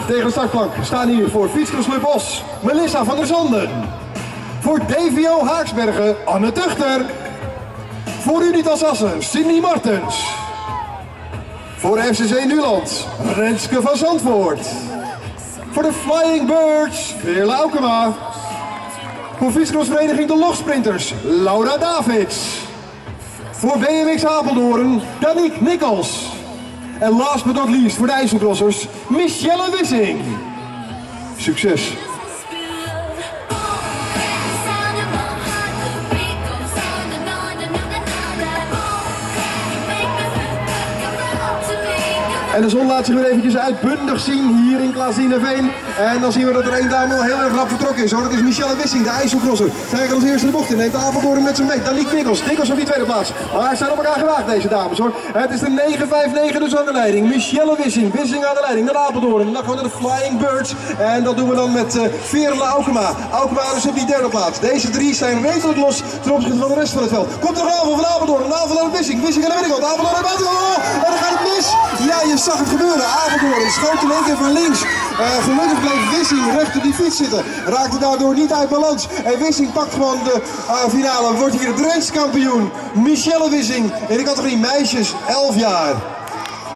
Tegen de startplank staan hier voor Fietscrossclub Os Melissa van der Zanden. Voor DVO Haaksbergen Anne Tuchter. Voor Unitas Assen Cindy Martens. Voor FCC Nuland Renske van Zandvoort. Voor de Flying Birds Veerle Aukema. Voor fietscrossvereniging de Logsprinters Laura Davids. Voor BMX Apeldoorn Danique Nikkels. En last but not least voor de IJsselcrossers Michelle Wissing. Succes! En de zon laat zich weer eventjes uitbundig zien hier in Klaasdienerveen. En dan zien we dat er één dame al heel erg rap vertrokken is hoor. Dat is Michelle Wissing, de IJsselcrosser. Zij als eerste de bocht in, neemt de Apeldoorn met zijn mee. Danique Nikkels, Nikkels op die tweede plaats. Maar zijn op elkaar gewaagd deze dames hoor. Het is de 9-5-9 dus aan de leiding. Michelle Wissing, Wissing aan de leiding. Dan Apeldoorn, dan gewoon de Flying Birds. En dat doen we dan met Veerle Aukema. Aukema dus op die derde plaats. Deze drie zijn redelijk los ten opzichte van de rest van het veld. Komt er een aanval van Apeldoorn, een aanval aan Wissing. Wissing aan de binnenkant, Apeldoorn aan de buitenkant. En dan gaat het mis. Ja, je zag het gebeuren. Apeldoorn schoot in één keer van links. Gelukkig bleef Wissing recht op die fiets zitten. Raakte daardoor niet uit balans. En Wissing pakt gewoon de finale. Wordt hier Drents kampioen. Michelle Wissing in de categorie meisjes 11 jaar.